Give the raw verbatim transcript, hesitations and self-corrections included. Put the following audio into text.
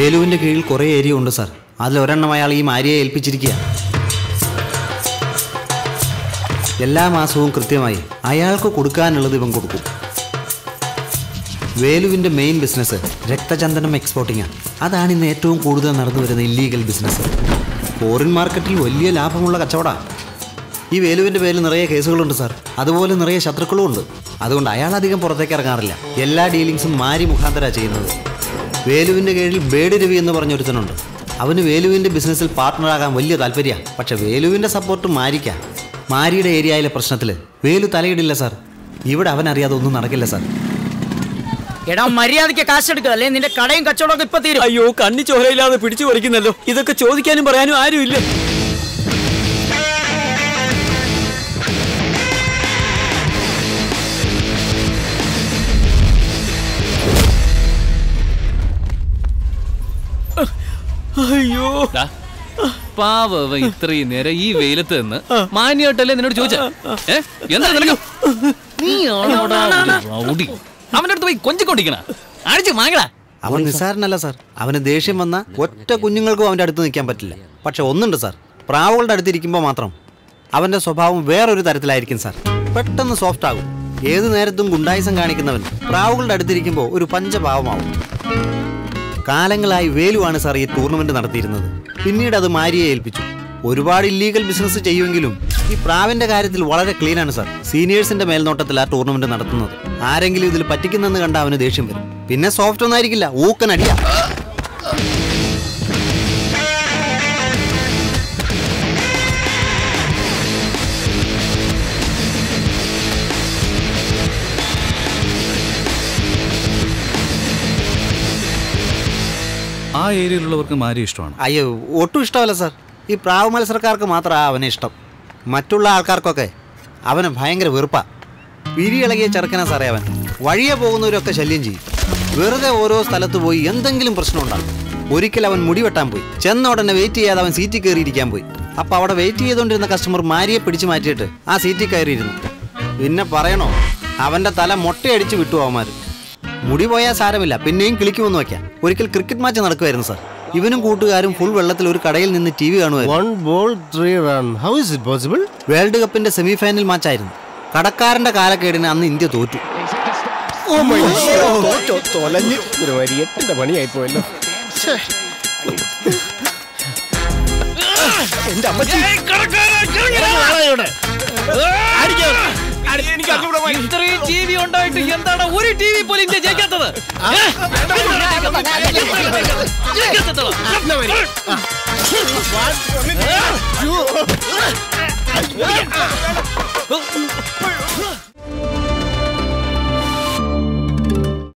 വേലുവിന്റെ കീഴിൽ കുറെ ഏരിയ ഉണ്ട് സാർ. അതിലൊരെണ്ണം അയാൾ ഈ മാരിയെ ഏൽപ്പിച്ചിരിക്കുക. എല്ലാ മാസവും കൃത്യമായി അയാൾക്ക് കൊടുക്കാനുള്ളത് ഇവൻ കൊടുക്കും. വേലുവിന്റെ മെയിൻ ബിസിനസ് രക്തചന്ദനം എക്സ്പോർട്ടിങ്ങാണ്. അതാണ് ഇന്ന് ഏറ്റവും കൂടുതൽ നടന്നു വരുന്ന ഇല്ലീഗൽ ബിസിനസ്. ഫോറിൻ മാർക്കറ്റിൽ വലിയ ലാഭമുള്ള കച്ചവടമാണ്. ഈ വേലുവിന്റെ പേരിൽ നിറയെ കേസുകളുണ്ട് സാർ. അതുപോലെ നിറയെ ശത്രുക്കളും ഉണ്ട്. അതുകൊണ്ട് അയാൾ അധികം പുറത്തേക്ക് ഇറങ്ങാറില്ല. എല്ലാ ഡീലിങ്സും മാരി മുഖാന്തരമാണ് ചെയ്യുന്നത്. വേലുവിന്റെ കീഴിൽ ബേഡ് രവി എന്ന് പറഞ്ഞൊരുത്തനുണ്ട്. അവന് വേലുവിന്റെ ബിസിനസ്സിൽ പാർട്ട്ണറാകാൻ വലിയ താല്പര്യമാണ്. പക്ഷെ വേലുവിന്റെ സപ്പോർട്ട് മാരിക്കാം. മാരിയുടെ ഏരിയയിലെ പ്രശ്നത്തിൽ വേലു തലയിടില്ല സാർ. ഇവിടെ അവനറിയാതെ ഒന്നും നടക്കില്ല സാർ. എടാ മര്യാദയ്ക്ക് കാശെടുക്കുക, അല്ലേ നിന്റെ കടയും കച്ചവടമൊക്കെ ഇപ്പൊ തീരും. അയ്യോ, കണ്ണി ചോരയില്ലാതെ പിടിച്ചു പറിക്കുന്നല്ലോ. ഇതൊക്കെ ചോദിക്കാനും പറയാനും ആരുമില്ല. അയ്യോ പാവ ഇത്രയും നേരം ഈ വെയിലത്ത് നിന്ന് മാന്യായിട്ടല്ലേ നിന്നോട് ചോദിച്ച എന്താ നിനക്ക്? അവന്റെ അടുത്ത് പോയി കൊഞ്ചിക്കൊണ്ടിരിക്കണ അടിച്ചു വാങ്ങടാ. അവൻ നിസ്സാരനല്ല സാർ. അവന് ദേഷ്യം വന്ന ഒറ്റ കുഞ്ഞുങ്ങൾക്കും അവൻ്റെ അടുത്ത് നിൽക്കാൻ പറ്റില്ല. പക്ഷെ ഒന്നുണ്ട് സാർ, പ്രാവുകളുടെ അടുത്തിരിക്കുമ്പോൾ മാത്രം അവൻ്റെ സ്വഭാവം വേറൊരു തരത്തിലായിരിക്കും സാർ. പെട്ടെന്ന് സോഫ്റ്റ് ആകും. ഏതു നേരത്തും ഗുണ്ടായിസം കാണിക്കുന്നവൻ പ്രാവുകളുടെ അടുത്തിരിക്കുമ്പോൾ ഒരു പഞ്ചഭാവമാവും. കാലങ്ങളായി വേലുവാണ് സാർ ഈ ടൂർണമെന്റ് നടത്തിയിരുന്നത്. പിന്നീട് അത് മാരിയെ ഏൽപ്പിച്ചു. ഒരുപാട് ഇല്ലീഗൽ ബിസിനസ് ചെയ്യുമെങ്കിലും ഈ പ്രാവിന്റെ കാര്യത്തിൽ വളരെ ക്ലീനാണ് സാർ. സീനിയേഴ്സിന്റെ മേൽനോട്ടത്തിൽ ആ ടൂർണമെന്റ് നടത്തുന്നത്. ആരെങ്കിലും ഇതിൽ പറ്റിക്കുന്നെന്ന് കണ്ട അവന് ദേഷ്യം വരും. പിന്നെ സോഫ്റ്റ് ഒന്നായിരിക്കില്ല, ഊക്കനടിയാ. ആ ഏരിയയിലുള്ളവർക്ക് മാരി ഇഷ്ടമാണ്? അയ്യോ, ഒട്ടും ഇഷ്ടമല്ല സാർ. ഈ പ്രാവ് മത്സരക്കാർക്ക് മാത്രമാണ് അവനെ ഇഷ്ടം. മറ്റുള്ള ആൾക്കാർക്കൊക്കെ അവന് ഭയങ്കര വെറുപ്പാ. പിരിയിളകിയ ചെറുക്കനാ സാറേ അവൻ. വഴിയെ പോകുന്നവരൊക്കെ ശല്യം ചെയ്യും. വെറുതെ ഓരോ സ്ഥലത്ത് പോയി എന്തെങ്കിലും പ്രശ്നം ഉണ്ടാകും. ഒരിക്കൽ അവൻ മുടി വെട്ടാൻ പോയി. ചെന്ന ഉടനെ വെയിറ്റ് ചെയ്യാതെ അവൻ സീറ്റിൽ കയറിയിരിക്കാൻ പോയി. അപ്പോൾ അവിടെ വെയിറ്റ് ചെയ്തുകൊണ്ടിരുന്ന കസ്റ്റമർ മാരിയെ പിടിച്ചു മാറ്റിയിട്ട് ആ സീറ്റിൽ കയറിയിരുന്നു. പിന്നെ പറയണോ, അവൻ്റെ തല മൊട്ടയടിച്ച് വിട്ടു അവന്മാർ. മുടി പോയാൽ സാരമില്ല, പിന്നെയും കിളിക്കുമെന്ന് വയ്ക്കാം. ഒരിക്കൽ ക്രിക്കറ്റ് മാച്ച് നടക്കുമായിരുന്നു സാർ. ഇവനും കൂട്ടുകാരും ഫുൾ വെള്ളത്തിൽ ഒരു കടയിൽ നിന്ന് ടി വി കാണുമായിരുന്നു. വേൾഡ് കപ്പിന്റെ സെമി ഫൈനൽ മാച്ചായിരുന്നു. കടക്കാരന്റെ കാലക്കേടിന് അന്ന് ഇന്ത്യ തോറ്റു. പണിയായിപ്പോയല്ലോ. ഇത്രയും ടി വി ഉണ്ടായിട്ട് എന്താണ് ഒരു ടി വി പോലും ഇന്ത്യ ജയിക്കാത്തത്?